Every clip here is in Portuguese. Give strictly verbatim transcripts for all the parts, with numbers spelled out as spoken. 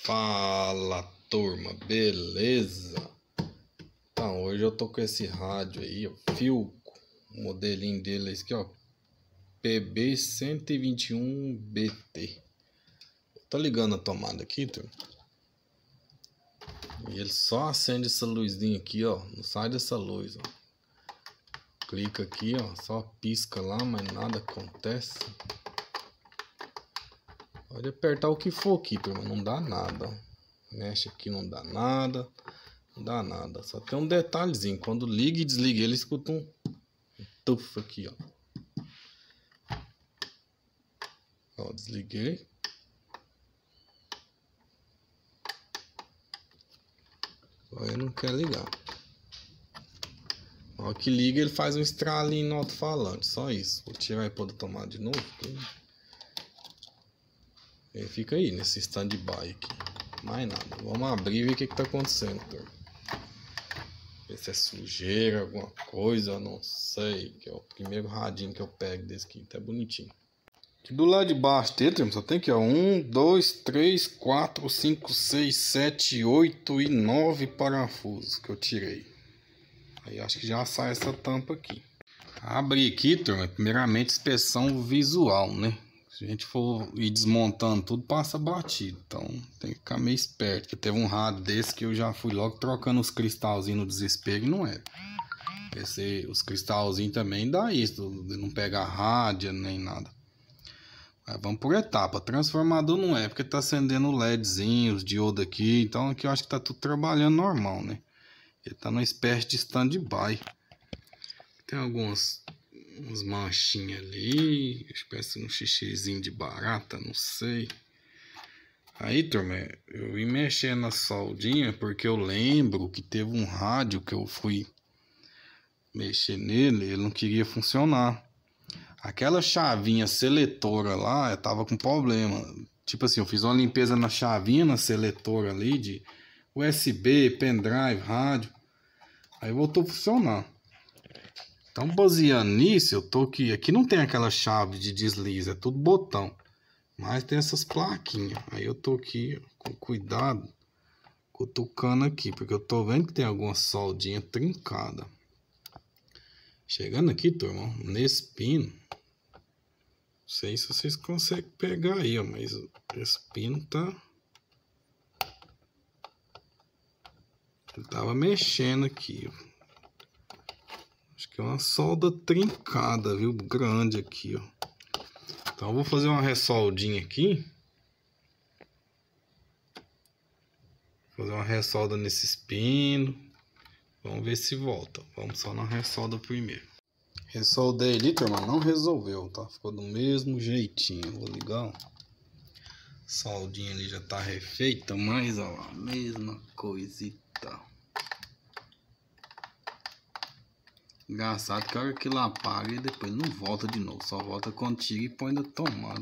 Fala, turma, beleza? Então, hoje eu tô com esse rádio aí, ó, Philco, o modelinho dele aqui, ó, P B cento e vinte e um B T. Tô ligando a tomada aqui, turma. E ele só acende essa luzinha aqui, ó, não sai dessa luz, ó. Clica aqui, ó, só pisca lá, mas nada acontece. Pode apertar o que for aqui, turma, não dá nada, ó. Mexe aqui, não dá nada, não dá nada. Só tem um detalhezinho, quando liga e desliga ele, escuta um, um tufo aqui, ó. Ó, desliguei. Agora ele não quer ligar. Na hora que liga, ele faz um estralinho no alto-falante, só isso. Vou tirar e pôr da tomada de novo. Ele fica aí, nesse stand-by aqui. Mais nada. Vamos abrir e ver o que que tá acontecendo, turma. Ver se é sujeira, alguma coisa, eu não sei. Que é o primeiro radinho que eu pego desse aqui. Tá bonitinho. Aqui do lado de baixo dele, turma, só tem aqui, ó. Um, dois, três, quatro, cinco, seis, sete, oito e nove parafusos que eu tirei. Aí acho que já sai essa tampa aqui. Abrir aqui, turma, primeiramente inspeção visual, né? Se a gente for ir desmontando tudo, passa batido. Então tem que ficar meio esperto. Porque teve um rádio desse que eu já fui logo trocando os cristalzinhos no desespero e não era. Esse, os cristalzinhos também dá isso, de não pegar rádio nem nada. Mas vamos por etapa. Transformador não é, porque tá acendendo o LEDzinho, os diodos aqui. Então aqui eu acho que tá tudo trabalhando normal, né? Ele tá numa espécie de stand-by. Tem algumas umas manchinhas ali, espécie de um xixizinho de barata, não sei. Aí, turma, eu ia mexer na soldinha porque eu lembro que teve um rádio que eu fui mexer nele, ele não queria funcionar. Aquela chavinha seletora lá, eu tava com problema. Tipo assim, eu fiz uma limpeza na chavinha, na seletora ali de U S B, pendrive, rádio. Aí voltou a funcionar. Então, baseando nisso, eu tô aqui. Aqui não tem aquela chave de deslize, é tudo botão. Mas tem essas plaquinhas. Aí eu tô aqui com cuidado, cutucando aqui, porque eu tô vendo que tem alguma soldinha trincada. Chegando aqui, turma, nesse pino. Não sei se vocês conseguem pegar aí, ó, mas esse pino tá... Ele tava mexendo aqui, ó. Acho que é uma solda trincada, viu? Grande aqui, ó. Então eu vou fazer uma ressoldinha aqui. Fazer uma ressolda nesse pino. Vamos ver se volta. Vamos só na ressolda primeiro. Ressoldei ali, turma, não resolveu, tá? Ficou do mesmo jeitinho. Vou ligar, ó. Soldinha ali já tá refeita, mas ó, a mesma coisita. Engraçado que a hora que ela apaga e depois não volta de novo. Só volta quando tira e põe na tomada.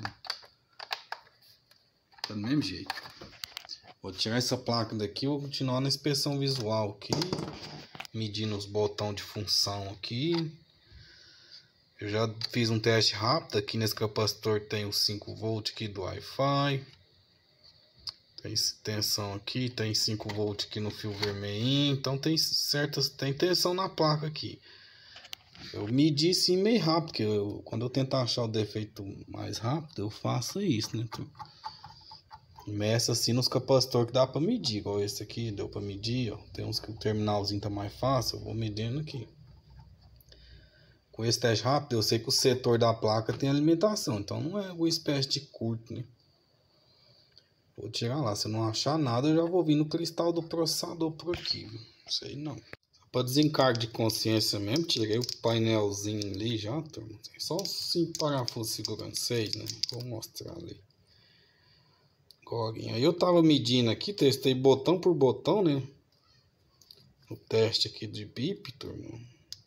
Tá do mesmo jeito. Vou tirar essa placa daqui e vou continuar na inspeção visual aqui. Medindo os botões de função aqui. Eu já fiz um teste rápido. Aqui nesse capacitor tem os cinco volts aqui do Wi-Fi. Tem tensão aqui. Tem cinco volts aqui no fio vermelhinho. Então tem certas... Tem tensão na placa aqui. Eu medi assim meio rápido, porque eu, quando eu tentar achar o defeito mais rápido, eu faço isso, né? Meço assim nos capacitores que dá pra medir, igual esse aqui, deu pra medir, ó. Tem uns que o terminalzinho tá mais fácil, eu vou medindo aqui. Com esse teste rápido, eu sei que o setor da placa tem alimentação, então não é uma espécie de curto, né? Vou tirar lá, se eu não achar nada, eu já vou vir no cristal do processador por aqui, viu? Não sei não. Para desencargo de consciência mesmo, tirei o painelzinho ali já, turma. Tem só os cinco parafusos segurando seis, né? Vou mostrar ali. Agora, aí eu tava medindo aqui, testei botão por botão, né? O teste aqui de bip, turma.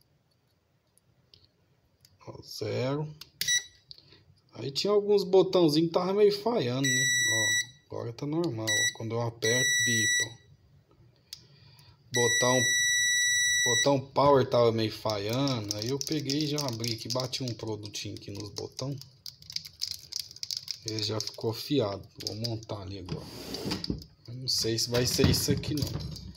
Ó, zero. Aí tinha alguns botãozinhos que tava meio falhando, né? Ó, agora tá normal, ó. Quando eu aperto, bip, ó. Botão Botão power tava meio falhando. Aí eu peguei e já abri aqui. Bati um produtinho aqui nos botões. Ele já ficou afiado. Vou montar ali agora. Não sei se vai ser isso aqui não.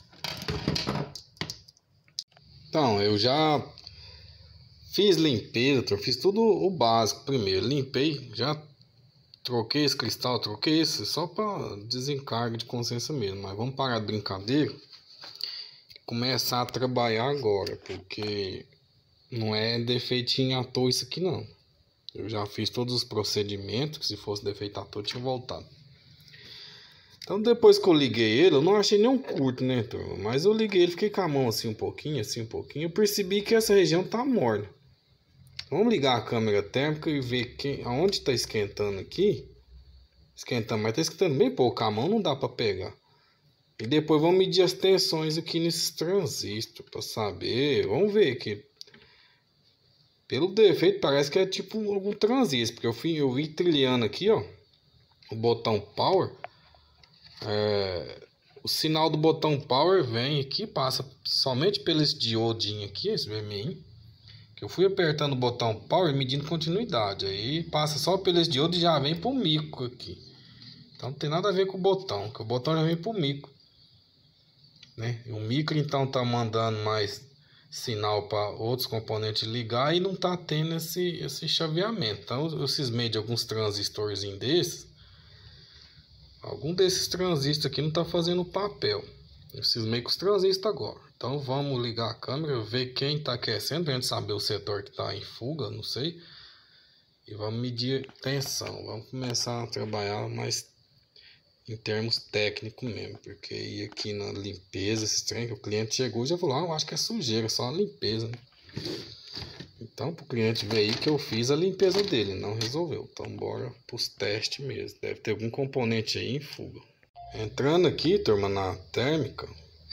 Então, eu já fiz limpeza, eu fiz tudo o básico primeiro. Limpei, já troquei esse cristal, troquei esse, só para desencargo de consciência mesmo. Mas vamos parar de brincadeira e começar a trabalhar agora, porque não é defeitinho à toa isso aqui não. Eu já fiz todos os procedimentos, que se fosse defeito à toa tinha voltado. Então depois que eu liguei ele, eu não achei nenhum curto, né, turma? Mas eu liguei ele, fiquei com a mão assim um pouquinho, assim um pouquinho. Eu percebi que essa região tá morna. Vamos ligar a câmera térmica e ver quem, aonde está esquentando aqui. Esquentando, mas está esquentando bem pouco. A mão não dá para pegar. E depois vamos medir as tensões aqui nesses transistores para saber. Vamos ver aqui. Pelo defeito parece que é tipo algum transistor. Porque eu, fui, eu vi trilhando aqui, ó. O botão power. É, o sinal do botão power vem aqui. Passa somente pelo esse diodinho aqui. Esse V M I. Eu fui apertando o botão power medindo continuidade. Aí passa só pelos diodos e já vem pro micro aqui. Então não tem nada a ver com o botão, que o botão já vem pro micro, né? E o micro então tá mandando mais sinal para outros componentes ligar e não tá tendo esse, esse chaveamento. Então eu cismei de alguns transistorzinhos desses. Algum desses transistores aqui não tá fazendo papel. Eu cismei com os transistores agora. Então vamos ligar a câmera, ver quem está aquecendo, para a gente saber o setor que está em fuga, não sei. E vamos medir tensão. Vamos começar a trabalhar mais em termos técnicos mesmo. Porque ir aqui na limpeza, esse trem que o cliente chegou e já falou, ah, eu acho que é sujeira, só a limpeza, né? Então para o cliente ver aí que eu fiz a limpeza dele, não resolveu. Então bora para os testes mesmo. Deve ter algum componente aí em fuga. Entrando aqui, turma, na térmica.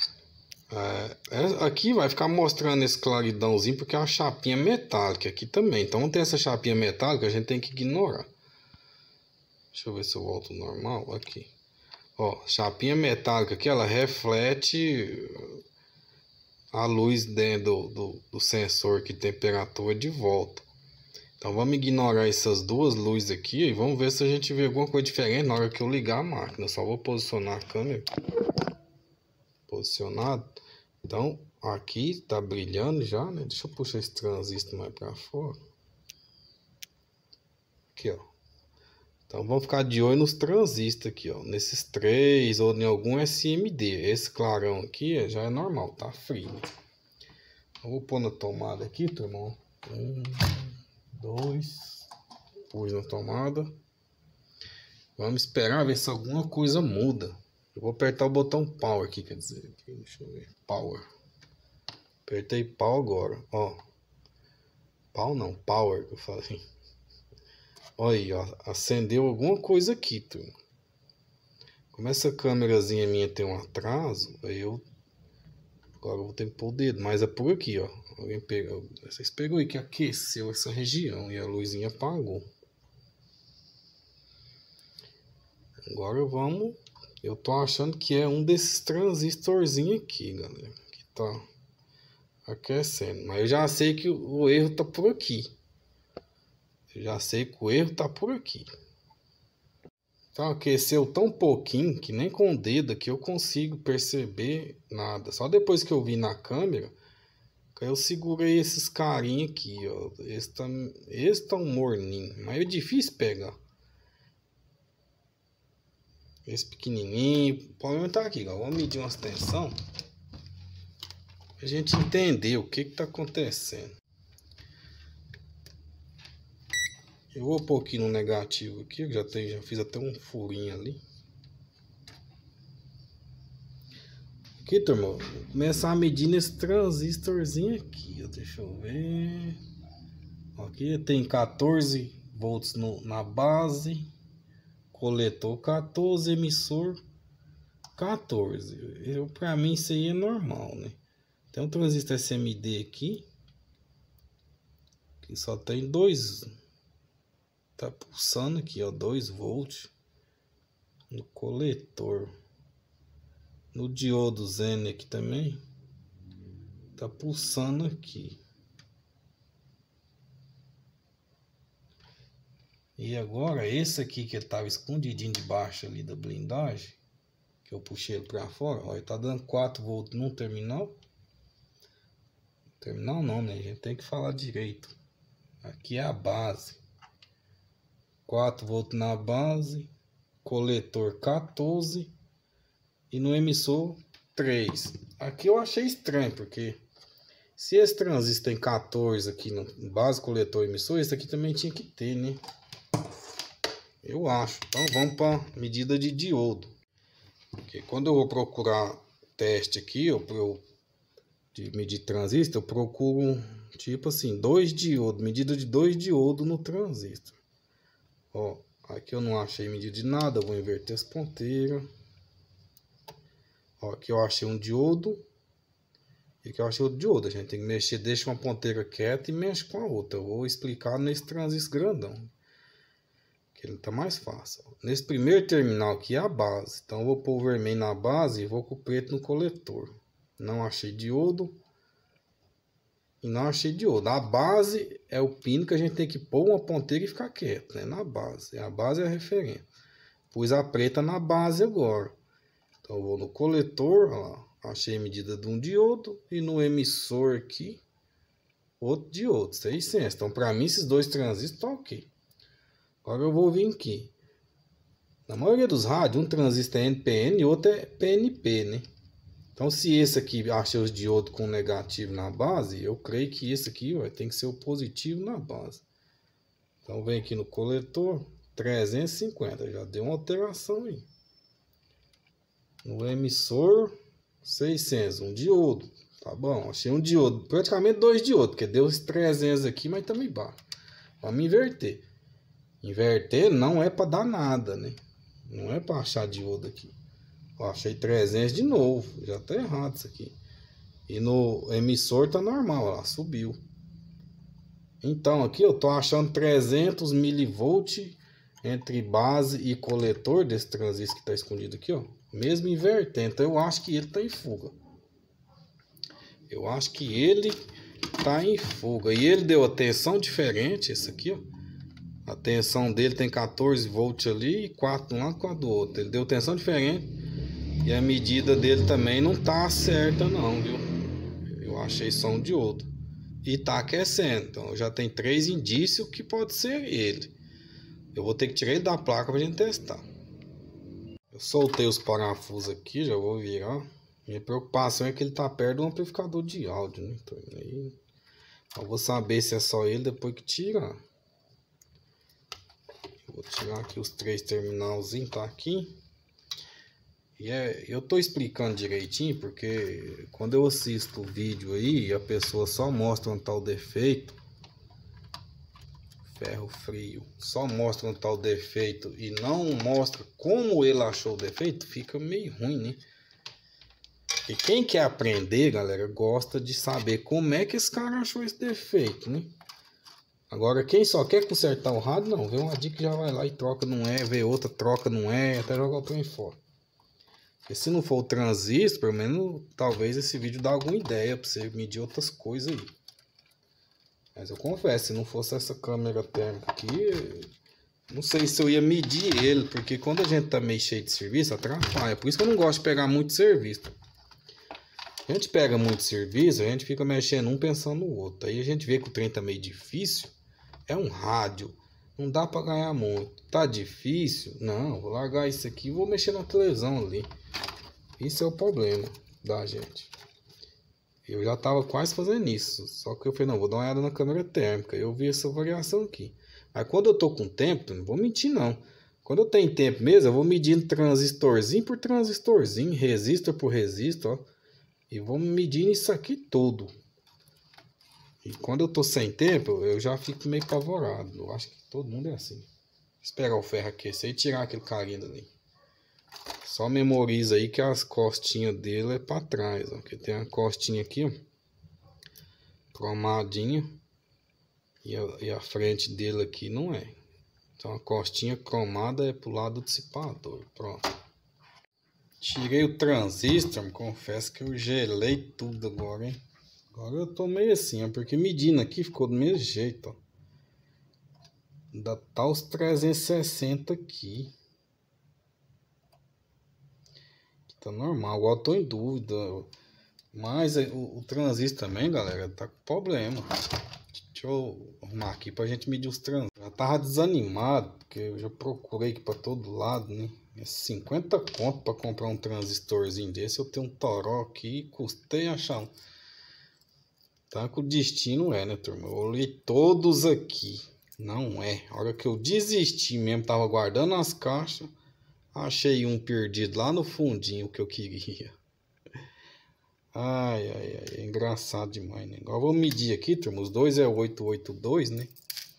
É, aqui vai ficar mostrando esse claridãozinho porque é uma chapinha metálica aqui também. Então tem essa chapinha metálica, a gente tem que ignorar. Deixa eu ver se eu volto normal aqui. Ó, chapinha metálica aqui, ela reflete a luz dentro do, do, do sensor de temperatura de volta. Então vamos ignorar essas duas luzes aqui e vamos ver se a gente vê alguma coisa diferente na hora que eu ligar a máquina. Eu só vou posicionar a câmera. Posicionado. Então aqui tá brilhando já, né? Deixa eu puxar esse transistor mais para fora. Aqui, ó. Então vamos ficar de olho nos transistores aqui, ó. Nesses três ou em algum S M D. Esse clarão aqui já é normal, tá frio. Né? Eu vou pôr na tomada aqui, turma. Um, dois. Pus na tomada. Vamos esperar ver se alguma coisa muda. Eu vou apertar o botão power aqui, quer dizer, aqui, deixa eu ver, power. Apertei pau agora, ó. Pau não, power que eu falei. Olha aí, ó, acendeu alguma coisa aqui, turma. Como essa câmerazinha minha tem um atraso, aí eu agora eu vou ter que pôr o dedo, mas é por aqui, ó. Alguém pegou, vocês pegou aí que aqueceu essa região e a luzinha apagou. Agora vamos. Eu tô achando que é um desses transistorzinhos aqui, galera. Que tá aquecendo. Mas eu já sei que o erro tá por aqui. Eu já sei que o erro tá por aqui. Então aqueceu tão pouquinho que nem com o dedo aqui eu consigo perceber nada. Só depois que eu vi na câmera, que eu segurei esses carinha aqui, ó. Esse tá, esse tá um morninho. Mas é difícil pegar. Esse pequenininho, o problema tá aqui, ó. Vamos medir umas tensão pra gente entender o que que tá acontecendo. Eu vou pôr aqui no negativo aqui, eu já, tenho, já fiz até um furinho ali. Aqui, turma, vou começar a medir nesse transistorzinho aqui, ó. Deixa eu ver. Aqui tem quatorze volts no, na base. Coletor quatorze, emissor quatorze. Eu, pra mim isso aí é normal, né? Tem um transistor S M D aqui, que só tem dois. Tá pulsando aqui, ó, dois volts no coletor. No diodo Zen aqui também tá pulsando aqui. E agora esse aqui que estava escondidinho debaixo ali da blindagem, que eu puxei ele para fora, ó, ele tá dando quatro volts no terminal. Terminal não, né? A gente tem que falar direito. Aqui é a base. quatro volts na base, coletor quatorze e no emissor três. Aqui eu achei estranho, porque se esse transistor tem quatorze aqui no base, coletor e emissor, esse aqui também tinha que ter, né? Eu acho. Então vamos para medida de diodo. Porque quando eu vou procurar teste aqui, eu, eu de medir transistor, eu procuro tipo assim, dois diodos, medida de dois diodos no transistor. Ó, aqui eu não achei medida de nada, eu vou inverter as ponteiras. Ó, aqui eu achei um diodo. E aqui eu achei outro diodo. A gente tem que mexer, deixa uma ponteira quieta e mexe com a outra. Eu vou explicar nesse transistor grandão, que ele tá mais fácil. Nesse primeiro terminal aqui é a base. Então eu vou pôr o vermelho na base e vou com o preto no coletor. Não achei diodo. E não achei diodo. A base é o pino que a gente tem que pôr uma ponteira e ficar quieto, né? Na base. A base é a referência. Pus a preta na base agora. Então eu vou no coletor, ó lá. Achei a medida de um diodo. E no emissor aqui, outro diodo, seiscentos. Então para mim esses dois transistores estão ok. Agora eu vou vir aqui. Na maioria dos rádios, um transistor é N P N e outro é P N P, né? Então, se esse aqui achei os diodos com negativo na base, eu creio que esse aqui ó, tem que ser o positivo na base. Então, vem aqui no coletor, trezentos e cinquenta, já deu uma alteração aí. No emissor, seiscentos, um diodo. Tá bom, achei um diodo, praticamente dois diodos, porque deu os trezentos aqui, mas também baixo. Vamos inverter. Inverter não é para dar nada, né? Não é para achar diodo aqui. Ó, achei trezentos de novo. Já tá errado isso aqui. E no emissor tá normal, ó, subiu. Então aqui eu tô achando trezentos milivolts entre base e coletor desse transistor que tá escondido aqui, ó. Mesmo invertendo. Então eu acho que ele tá em fuga. Eu acho que ele tá em fuga. E ele deu a tensão diferente, esse aqui, ó. A tensão dele tem quatorze volts ali e quatro de um lado, quatro do outro. Ele deu tensão diferente. E a medida dele também não tá certa não, viu? Eu achei só um diodo. E tá aquecendo. Então já tem três indícios que pode ser ele. Eu vou ter que tirar ele da placa pra gente testar. Eu soltei os parafusos aqui, já vou virar. Minha preocupação é que ele tá perto do amplificador de áudio, né? Então, aí eu vou saber se é só ele depois que tirar. Vou tirar aqui os três terminalzinhos, tá aqui. E é, eu tô explicando direitinho porque quando eu assisto o vídeo aí e a pessoa só mostra um tal defeito, ferro frio, só mostra um tal defeito e não mostra como ele achou o defeito, fica meio ruim, né? E quem quer aprender, galera, gosta de saber como é que esse cara achou esse defeito, né? Agora, quem só quer consertar o rádio, não, vê uma dica que já vai lá e troca, não é, vê outra, troca, não é, até jogar o trem fora. E se não for o transistor, pelo menos, talvez esse vídeo dá alguma ideia para você medir outras coisas aí. Mas eu confesso, se não fosse essa câmera térmica aqui, não sei se eu ia medir ele, porque quando a gente tá meio cheio de serviço, atrapalha. Por isso que eu não gosto de pegar muito serviço. A gente pega muito serviço, a gente fica mexendo um pensando no outro. Aí a gente vê que o trem tá meio difícil. É um rádio, não dá para ganhar muito. Tá difícil? Não, vou largar isso aqui e vou mexer na televisão ali. Isso é o problema da gente. Eu já tava quase fazendo isso. Só que eu falei, não, vou dar uma olhada na câmera térmica. Eu vi essa variação aqui. Mas quando eu tô com tempo, não vou mentir não. Quando eu tenho tempo mesmo, eu vou medindo transistorzinho por transistorzinho, resistor por resistor, ó. E vou medindo isso aqui tudo. E quando eu tô sem tempo, eu já fico meio apavorado. Eu acho que todo mundo é assim. Vou esperar o ferro aquecer e tirar aquele carinho dali. Só memoriza aí que as costinhas dele é para trás, ó. Porque tem a costinha aqui, ó, cromadinha. E a, e a frente dele aqui não é. Então a costinha cromada é pro lado do dissipador. Pronto. Tirei o transistor, me confesso que eu gelei tudo agora, hein. Agora eu tô meio assim, ó, porque medindo aqui ficou do mesmo jeito, ó. Ainda tá os trezentos e sessenta aqui. Tá normal, agora eu tô em dúvida. Mas o, o transistor também, galera, tá com problema. Deixa eu arrumar aqui pra gente medir os transistores. Já tava desanimado, porque eu já procurei aqui pra todo lado, né? É cinquenta conto pra comprar um transistorzinho desse. Eu tenho um toró aqui, custei achar um. Tá com o destino é, né, turma? Eu olhei todos aqui. Não é. A hora que eu desisti mesmo, tava guardando as caixas. Achei um perdido lá no fundinho que eu queria. Ai, ai, ai. É engraçado demais, né? Agora vou medir aqui, turma. Os dois é oitocentos e oitenta e dois, né?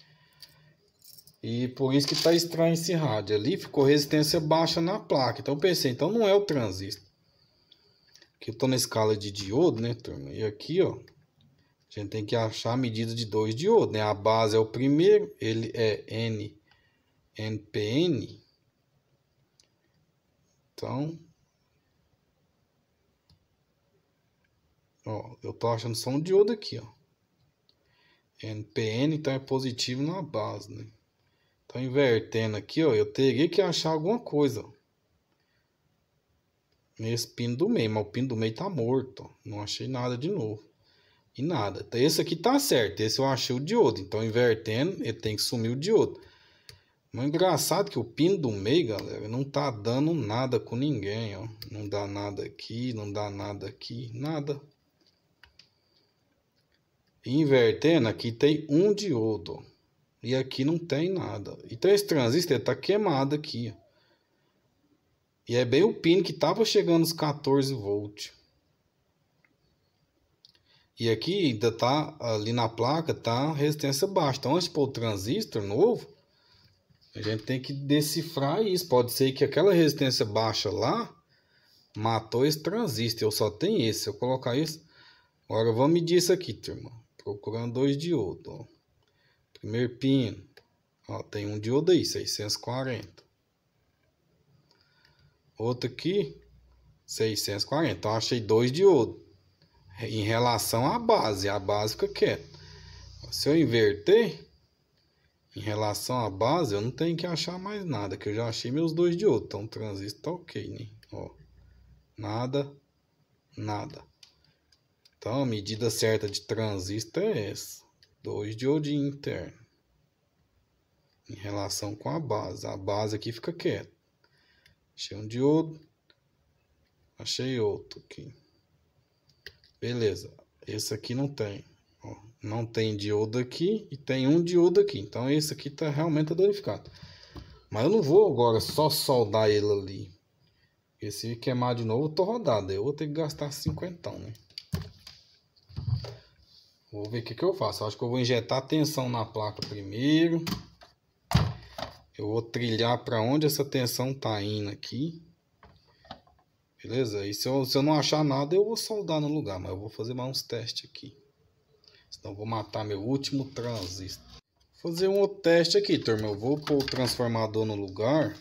E por isso que tá estranho esse rádio. Ali ficou resistência baixa na placa. Então eu pensei, então não é o transistor. Aqui eu tô na escala de diodo, né, turma? E aqui, ó. A gente tem que achar a medida de dois diodos, né? A base é o primeiro, ele é N, N P N. Então, ó, eu tô achando só um diodo aqui, ó. N P N, então é positivo na base, né? Então, invertendo aqui, ó, eu teria que achar alguma coisa, ó, nesse pino do meio, mas o pino do meio tá morto, ó. Não achei nada de novo. E nada. Então, esse aqui tá certo. Esse eu achei o diodo. Então, invertendo, ele tem que sumir o diodo. Mas engraçado que o pino do meio, galera, não tá dando nada com ninguém, ó. Não dá nada aqui, não dá nada aqui, nada. E invertendo, aqui tem um diodo. E aqui não tem nada. Então, esse transistor ele tá queimado aqui, ó. E é bem o pino que tava chegando aos quatorze volts. E aqui ainda tá, ali na placa, tá resistência baixa. Então, antes de pôr o transistor novo, a gente tem que decifrar isso. Pode ser que aquela resistência baixa lá matou esse transistor. Eu só tenho esse. Se eu colocar isso... Agora vamos medir isso aqui, turma. Procurando dois diodos. Ó. Primeiro pino. Ó, tem um diodo aí, seiscentos e quarenta. Outro aqui, seiscentos e quarenta. Então, achei dois diodos. Em relação à base, a base fica quieta. Se eu inverter, em relação à base, eu não tenho que achar mais nada, que eu já achei meus dois diodos. Então o transistor tá ok, né? Ó, nada, nada. Então a medida certa de transistor é essa. Dois diodinhos internos. Em relação com a base. A base aqui fica quieta. Achei um diodo. Achei outro aqui. Beleza, esse aqui não tem, ó, não tem diodo aqui e tem um diodo aqui, então esse aqui tá realmente danificado. Mas eu não vou agora só soldar ele ali, porque se queimar de novo eu tô rodado, eu vou ter que gastar cinquentão, né? Vou ver o que que eu faço, eu acho que eu vou injetar tensão na placa primeiro, eu vou trilhar para onde essa tensão tá indo aqui. Beleza? E se eu, se eu não achar nada, eu vou soldar no lugar. Mas eu vou fazer mais uns testes aqui. Senão eu vou matar meu último transistor. Vou fazer um outro teste aqui, turma. Eu vou pôr o transformador no lugar.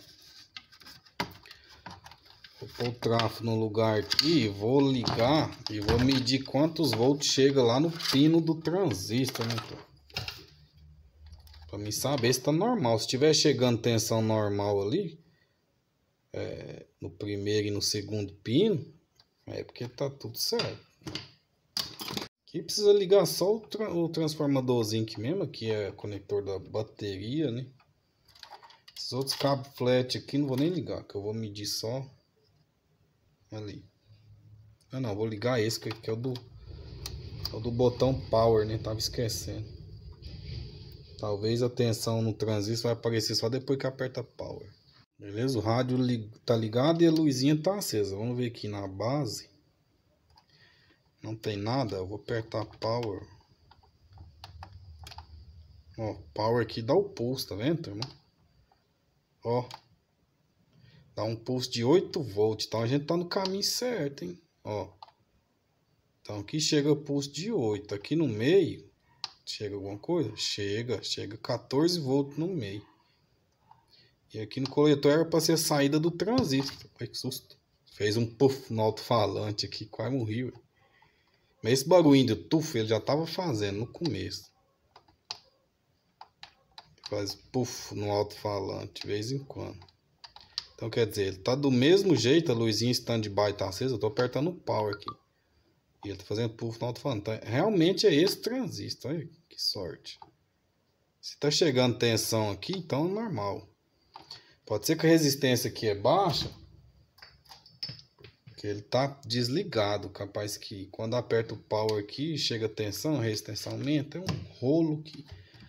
Vou pôr o trafo no lugar aqui. Vou ligar e vou medir quantos volts chega lá no pino do transistor, né, turma? Pra mim saber se tá normal. Se estiver chegando tensão normal ali... É, no primeiro e no segundo pino, é porque tá tudo certo. Aqui precisa ligar só o, tra o transformadorzinho aqui mesmo, que é o conector da bateria, né? Esses outros cabos flat aqui não vou nem ligar, que eu vou medir só ali. Ah não, vou ligar esse que, que é o do, é o do botão power, né? Tava esquecendo. Talvez a tensão no transistor vai aparecer só depois que aperta power. Beleza, o rádio tá ligado e a luzinha tá acesa. Vamos ver aqui na base. Não tem nada, eu vou apertar power. Ó, power aqui dá o pulso, tá vendo, turma? Ó, dá um pulso de oito volts, então a gente tá no caminho certo, hein? Ó, então aqui chega o pulso de oito, aqui no meio, chega alguma coisa? Chega, chega quatorze volts no meio. E aqui no coletor era para ser a saída do transistor. Ai, que susto. Fez um puff no alto-falante aqui, quase morreu. Mas esse barulhinho do tuf ele já estava fazendo no começo. Faz puff no alto-falante de vez em quando. Então quer dizer, ele tá do mesmo jeito, a luzinha stand-by tá acesa, eu tô apertando o power aqui. E ele tá fazendo puff no alto-falante. Então, realmente é esse transistor, olha que sorte. Se tá chegando tensão aqui, então é normal. Pode ser que a resistência aqui é baixa, porque ele tá desligado, capaz que quando aperta o power aqui, chega a tensão, a resistência aumenta, é um rolo que...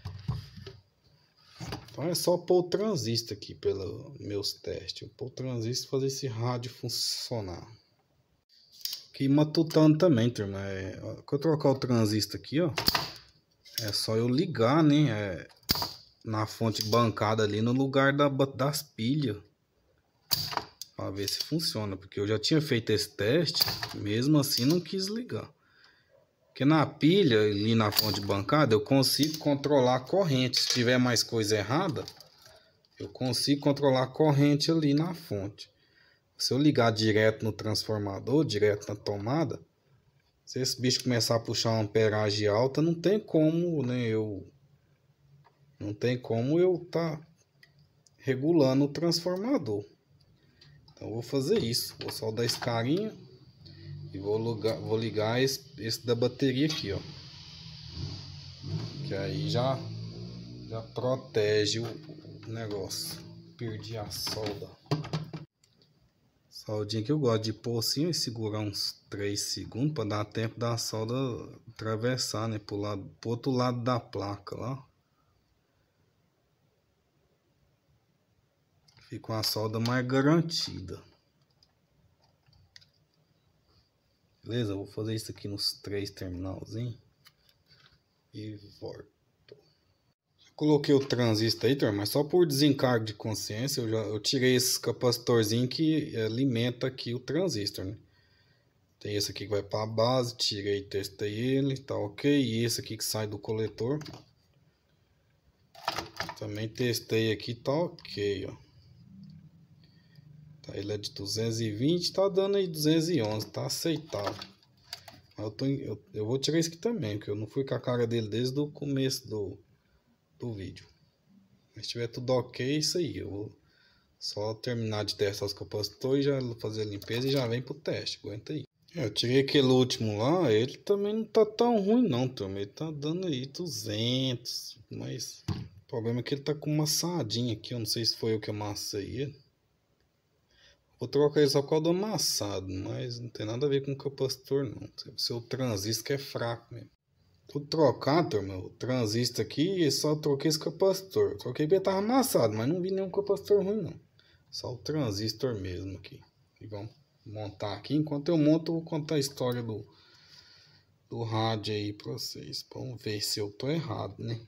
Então é só pôr o transistor aqui pelos meus testes. Eu pôr o transistor e fazer esse rádio funcionar. Aqui matutando também, turma. É, quando eu trocar o transistor aqui, ó, é só eu ligar, né? É, na fonte bancada ali no lugar da, das pilhas. Pra ver se funciona. Porque eu já tinha feito esse teste, mesmo assim não quis ligar. Porque na pilha, ali na fonte bancada, eu consigo controlar a corrente. Se tiver mais coisa errada, eu consigo controlar a corrente ali na fonte. Se eu ligar direto no transformador, direto na tomada, se esse bicho começar a puxar uma amperagem alta, não tem como, né, eu... Não tem como eu tá regulando o transformador. Então eu vou fazer isso. Vou soldar esse carinha. E vou ligar, vou ligar esse, esse da bateria aqui, ó. Que aí já, já protege o, o negócio. Perdi a solda. Soldinha que eu gosto de pôr assim e segurar uns três segundos para dar tempo da solda atravessar, né? Pro, lado, pro outro lado da placa lá. Fica uma solda mais garantida. Beleza, eu vou fazer isso aqui nos três terminalzinhos. E volto. Já coloquei o transistor aí, turma, mas só por desencargo de consciência, eu, já, eu tirei esse capacitorzinho que alimenta aqui o transistor, né? Tem esse aqui que vai para a base, tirei, testei ele, tá ok. E esse aqui que sai do coletor. Também testei aqui, tá ok, ó. Ele é de duzentos e vinte, tá dando aí duzentos e onze, tá aceitável. Eu, tô, eu, eu vou tirar isso aqui também, porque eu não fui com a cara dele desde o começo do, do vídeo. Mas se tiver tudo ok, é isso aí. Eu vou só terminar de testar os capacitores, já fazer a limpeza e já vem pro teste. Aguenta aí. É, eu tirei aquele último lá, ele também não tá tão ruim não, também. Ele tá dando aí duzentos, mas o problema é que ele tá com uma assadinha aqui. Eu não sei se foi eu que amassei ele. Vou trocar ele só por causa do amassado, mas não tem nada a ver com o capacitor não. O seu transistor que é fraco mesmo. Vou trocar, turma, o transistor aqui e só troquei esse capacitor. Troquei porque tava amassado, mas não vi nenhum capacitor ruim não. Só o transistor mesmo aqui. E vamos montar aqui. Enquanto eu monto, eu vou contar a história do, do rádio aí pra vocês. Vamos ver se eu tô errado, né?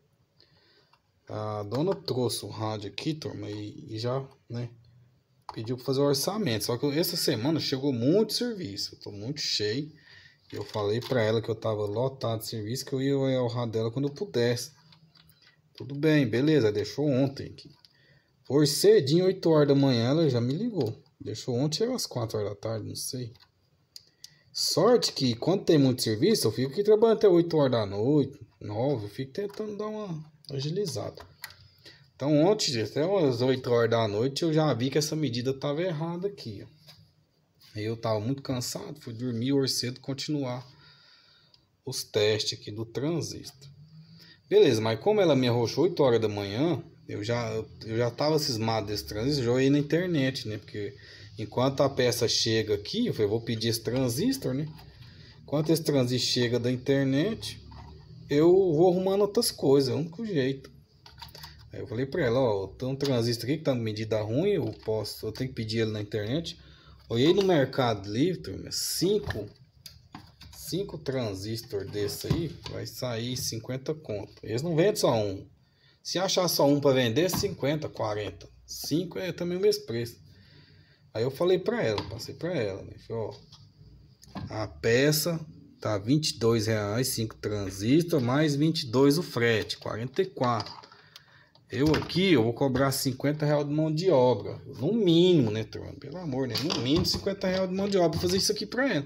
A dona trouxe o rádio aqui, turma, e, e já, né? Pediu para fazer o orçamento, só que essa semana chegou muito serviço, eu tô muito cheio. Eu falei para ela que eu tava lotado de serviço, que eu ia olhar o rádio dela quando eu pudesse. Tudo bem, beleza, deixou ontem aqui. Foi cedinho, oito horas da manhã, ela já me ligou. Deixou ontem às quatro horas da tarde, não sei. Sorte que quando tem muito serviço, eu fico aqui trabalhando até oito horas da noite, nove, eu fico tentando dar uma agilizada. Então ontem, até umas oito horas da noite, eu já vi que essa medida estava errada aqui. Ó. Eu estava muito cansado, fui dormir hoje cedo continuar os testes aqui do transistor. Beleza, mas como ela me arrochou oito horas da manhã, eu já eu já estava cismado desse transistor, joguei na internet, né? Porque enquanto a peça chega aqui, eu falei, vou pedir esse transistor, né? Enquanto esse transistor chega da internet, eu vou arrumando outras coisas, é o único jeito. Aí eu falei pra ela, ó, tem um transistor aqui que tá com medida ruim, eu posso, eu tenho que pedir ele na internet. Olhei no Mercado Livre, turma, cinco, cinco transistores desse aí, vai sair cinquenta conto. Eles não vendem só um. Se achar só um para vender, cinquenta, quarenta. cinco é também o mesmo preço. Aí eu falei pra ela, passei pra ela, né? Falei, ó, a peça tá vinte e dois reais, cinco transistores, mais vinte e dois o frete, quarenta e quatro. Eu aqui, eu vou cobrar cinquenta reais de mão de obra. No mínimo, né, turma? Pelo amor, né? No mínimo cinquenta reais de mão de obra pra fazer isso aqui pra ela.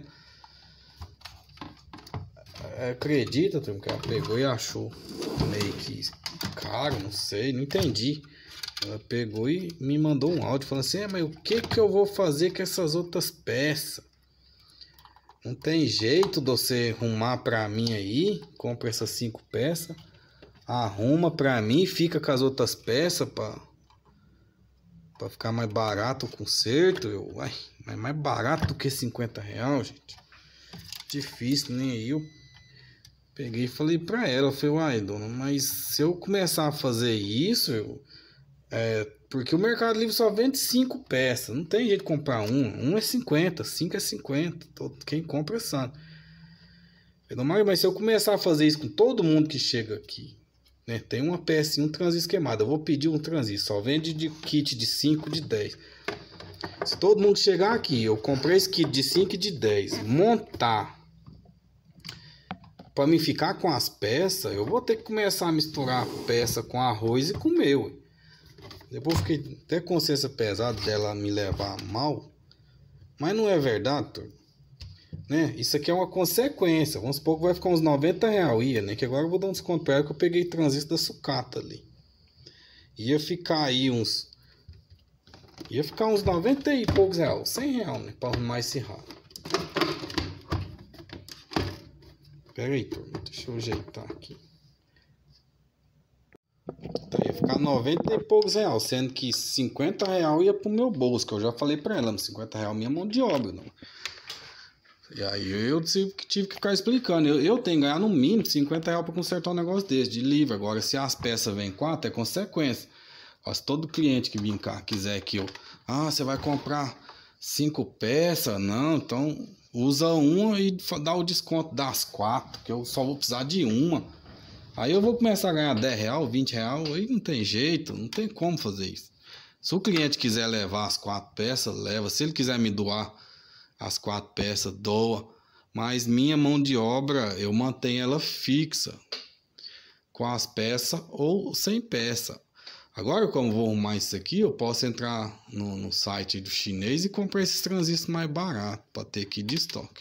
Acredita, turma, que ela pegou e achou meio que caro, não sei, não entendi. Ela pegou e me mandou um áudio falando assim: é, mas o que que eu vou fazer com essas outras peças? Não tem jeito de você arrumar pra mim aí? Compra essas cinco peças, arruma pra mim e fica com as outras peças pra, pra ficar mais barato o conserto. Eu, uai, mas mais barato do que cinquenta reais, gente. Difícil, nem aí eu peguei e falei pra ela, eu falei, uai, dona, mas se eu começar a fazer isso, eu, é, porque o Mercado Livre só vende cinco peças, não tem jeito de comprar um, um é cinquenta, cinco é cinquenta, todo, quem compra sabe. Eu, mas se eu começar a fazer isso com todo mundo que chega aqui, né, tem uma peça e um transistor queimado, eu vou pedir um transistor, só vende de kit de cinco, de dez. Se todo mundo chegar aqui, eu comprei esse kit de cinco e de dez, montar para me ficar com as peças, eu vou ter que começar a misturar a peça com arroz e comer. Ué. Depois fiquei até com consciência pesada dela me levar mal. Mas não é verdade, turma. Né? Isso aqui é uma consequência. Vamos supor que vai ficar uns noventa reais. Ia, né? Que agora eu vou dar um desconto para ela que eu peguei transistor da sucata ali. Ia ficar aí uns... Ia ficar uns noventa e poucos reais. cem reais, né? Para arrumar esse rato. Pera aí, turma. Deixa eu ajeitar aqui. Tá, ia ficar noventa e poucos reais. Sendo que cinquenta reais ia pro meu bolso. Que eu já falei pra ela. cinquenta reais minha mão de obra. Não. E aí eu tive, tive que ficar explicando. Eu, eu tenho que ganhar no mínimo cinquenta reais pra consertar um negócio desse. De livre. Agora, se as peças vêm quatro, é consequência. Se todo cliente que vir cá quiser que eu... Ah, você vai comprar cinco peças? Não, então... Usa uma e dá o desconto das quatro, que eu só vou precisar de uma. Aí eu vou começar a ganhar dez reais, vinte reais, aí não tem jeito, não tem como fazer isso. Se o cliente quiser levar as quatro peças, leva. Se ele quiser me doar as quatro peças, doa. Mas minha mão de obra, eu mantenho ela fixa, com as peças ou sem peça. Agora, como eu vou arrumar isso aqui, eu posso entrar no, no site do chinês e comprar esses transistores mais baratos para ter aqui de estoque.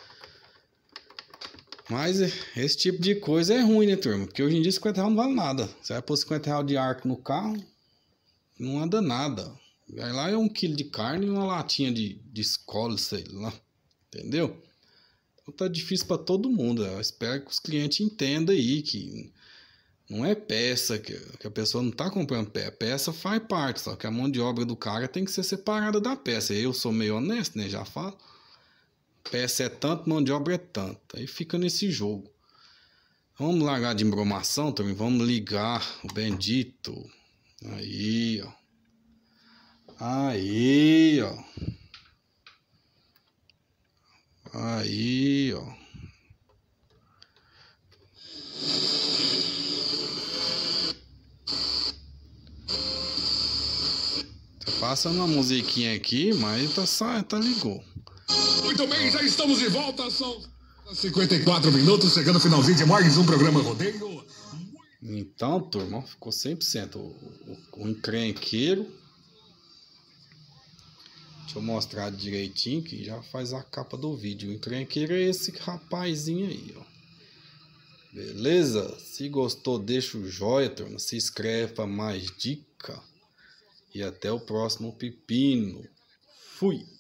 Mas esse tipo de coisa é ruim, né, turma? Porque hoje em dia cinquenta reais não vale nada. Você vai pôr cinquenta reais de arco no carro, não anda nada. Aí lá é um quilo de carne e uma latinha de, de escola, sei lá. Entendeu? Então tá difícil para todo mundo. Eu espero que os clientes entendam aí que... Não é peça, que, que a pessoa não está comprando peça. Peça faz parte, só que a mão de obra do cara tem que ser separada da peça. Eu sou meio honesto, né? Já falo. Peça é tanto, mão de obra é tanto. Aí fica nesse jogo. Vamos largar de embromação também. Vamos ligar o bendito. Aí, ó. Aí, ó. Aí, ó. Passa uma musiquinha aqui, mas tá, só, tá ligou. Muito bem, já estamos de volta. São cinquenta e quatro minutos, chegando no finalzinho de mais um programa Rodeio. Então, turma, ficou cem por cento. O, o, o encrenqueiro. Deixa eu mostrar direitinho que já faz a capa do vídeo. O encrenqueiro é esse rapazinho aí, ó. Beleza? Se gostou, deixa o joinha, turma. Se inscreve para mais dica. E até o próximo pepino. Fui!